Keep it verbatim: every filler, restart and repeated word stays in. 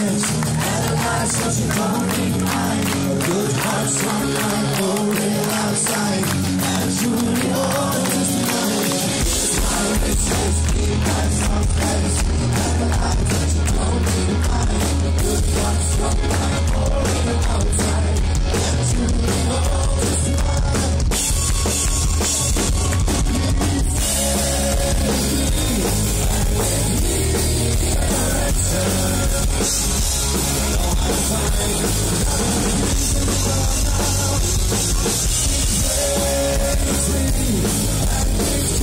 sense. Analyze such a complete mind. Good heart, sunlight, holding outside. And truly all testimony. Smile, it says, keep eyes on face. Analyze such a complete mind. Good heart, sunlight, holding outside. And truly all testimony. Crazy,